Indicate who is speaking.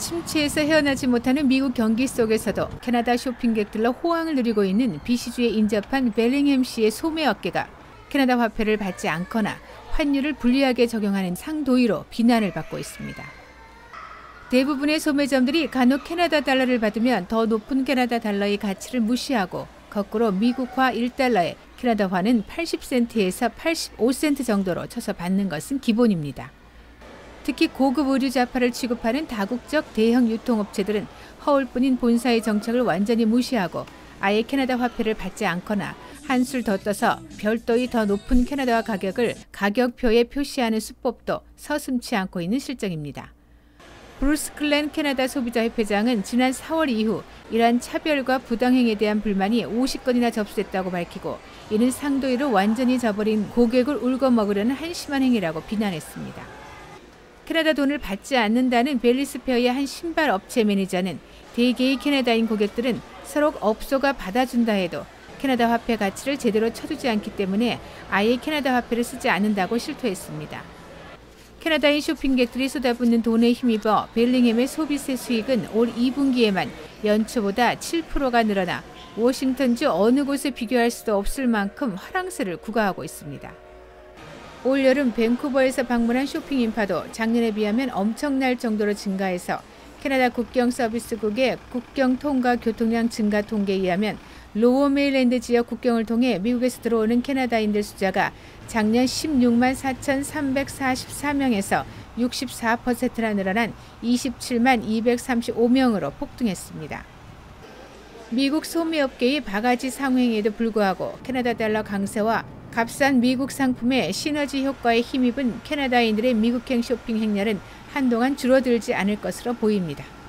Speaker 1: 침체에서 헤어나지 못하는 미국 경기 속에서도 캐나다 쇼핑객들로 호황을 누리고 있는 비시주에 인접한 벨링햄시의 소매 업계가 캐나다 화폐를 받지 않거나 환율을 불리하게 적용하는 상도의로 비난을 받고 있습니다. 대부분의 소매점들이 간혹 캐나다 달러를 받으면 더 높은 캐나다 달러의 가치를 무시하고 거꾸로 미국화 1달러에 캐나다화는 80센트에서 85센트 정도로 쳐서 받는 것은 기본입니다. 특히 고급 의류 자파를 취급하는 다국적 대형 유통업체들은 허울뿐인 본사의 정책을 완전히 무시하고 아예 캐나다 화폐를 받지 않거나 한술 더 떠서 별도의 더 높은 캐나다화 가격을 가격표에 표시하는 수법도 서슴지 않고 있는 실정입니다. 브루스 클랜 캐나다 소비자협회장은 지난 4월 이후 이러한 차별과 부당행위에 대한 불만이 50건이나 접수됐다고 밝히고 이는 상도의로 완전히 져버린 고객을 울거먹으려는 한심한 행위라고 비난했습니다. 캐나다 돈을 받지 않는다는 벨리스페어의 한 신발 업체 매니저는 대개의 캐나다인 고객들은 서로 업소가 받아준다 해도 캐나다 화폐 가치를 제대로 쳐주지 않기 때문에 아예 캐나다 화폐를 쓰지 않는다고 실토했습니다. 캐나다인 쇼핑객들이 쏟아붓는 돈에 힘입어 벨링햄의 소비세 수익은 올 2분기에만 연초보다 7%가 늘어나 워싱턴주 어느 곳에 비교할 수도 없을 만큼 화랑세를 구가하고 있습니다. 올 여름 밴쿠버에서 방문한 쇼핑 인파도 작년에 비하면 엄청날 정도로 증가해서 캐나다 국경서비스국의 국경통과 교통량 증가 통계에 의하면 로워 메일랜드 지역 국경을 통해 미국에서 들어오는 캐나다인들 숫자가 작년 16만 4,344명에서 64%나 늘어난 27만 235명으로 폭등했습니다. 미국 소매업계의 바가지 상행에도 불구하고 캐나다 달러 강세와 값싼 미국 상품의 시너지 효과에 힘입은 캐나다인들의 미국행 쇼핑 행렬은 한동안 줄어들지 않을 것으로 보입니다.